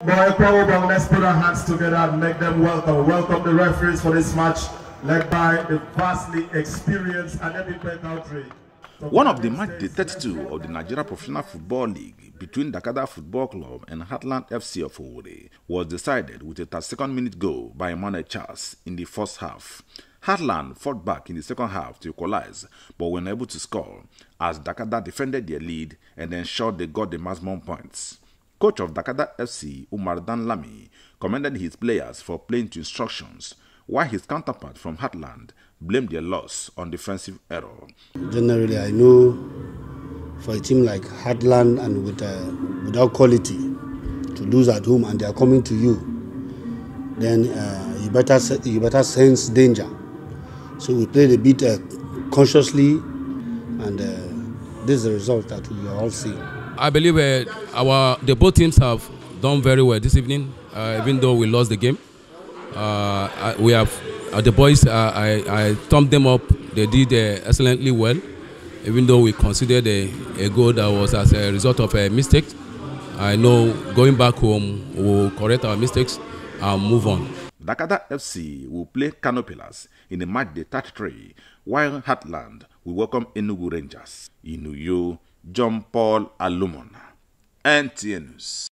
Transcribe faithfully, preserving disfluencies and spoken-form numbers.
Boy, Powerbomb, let's put our hands together and make them welcome. Welcome the referees for this match, led by the vastly experienced Adebimpe Country. One of the match day thirty-two of the Nigeria Professional Football League between Dakada Football Club and Heartland F C of Owerri was decided with a thirty-second minute goal by Emmanuel Charles in the first half. Heartland fought back in the second half to equalize, but were unable to score as Dakada defended their lead and ensured they got the maximum points. Coach of Dakada F C, Umar Danlami, commended his players for playing to instructions, while his counterpart from Heartland blamed their loss on defensive error. Generally, I know for a team like Heartland and with, uh, without quality to lose at home and they are coming to you, then uh, you better you better sense danger. So we played a bit uh, consciously, and uh, this is the result that we are all seeing. I believe uh, our the both teams have done very well this evening, uh, even though we lost the game. Uh, I, we have uh, the boys. Uh, I I thumbed them up. They did uh, excellently well, even though we considered a, a goal that was as a result of a mistake. I know going back home we will correct our mistakes and move on. Dakada F C will play Kano Pillars in the match day thirty-three, while Heartland will welcome Enugu Rangers. In Uyo, John Paul Alumon, N T N News.